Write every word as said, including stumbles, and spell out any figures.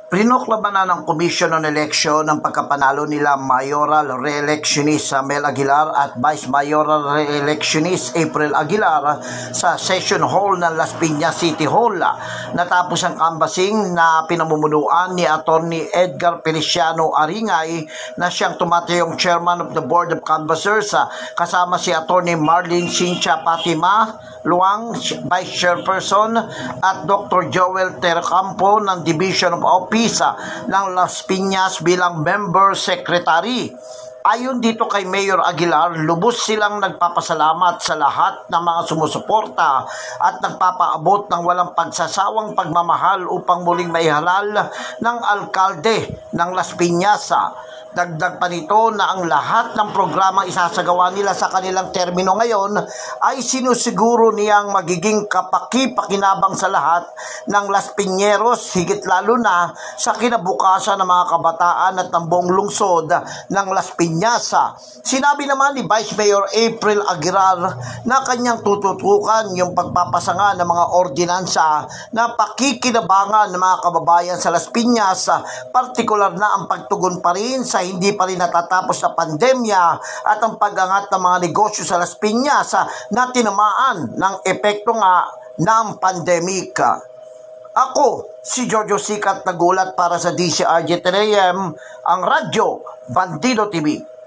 Rinoklaman na ng Commission on Election ang pagkapanalo nila Mayoral Re-electionist Mel Aguilar at Vice Mayoral Re-electionist April Aguilar sa Session Hall ng Las Piñas City Hall. Natapos ang canvassing na pinamumunuan ni Attorney Edgar Feliciano Aringay na siyang tumatayong Chairman of the Board of Canvassers, kasama si Attorney Marlene Cynthia Fatima Luang, Vice Chairperson, at Doctor Joel Tercampo ng Division of Office ng Las Piñas bilang Member Secretary. Ayon dito kay Mayor Aguilar, lubos silang nagpapasalamat sa lahat ng mga sumusuporta at nagpapaabot ng walang pagsasawang pagmamahal upang muling maihalal ng alkalde ng Las Piñas. Dagdag pa nito na ang lahat ng programang isasagawa nila sa kanilang termino ngayon ay sinusiguro niyang magiging kapaki-pakinabang sa lahat ng Las Piñeros, higit lalo na sa kinabukasan ng mga kabataan at ng buong lungsod ng Las Piñas. Sinabi naman ni Vice Mayor April Aguilar na kanyang tututukan yung pagpapasanga ng mga ordinansa na pakikinabangan ng mga kababayan sa Las Piñas, partikular na ang pagtugon pa rin sa hindi pa rin natatapos na pandemya at ang pag-angat ng mga negosyo sa Las Piñas na tinamaan ng epekto nga ng pandemic. Ako, si Jojo Sikat, nagulat para sa D C R J ten A M, ang Radyo Bandido T V.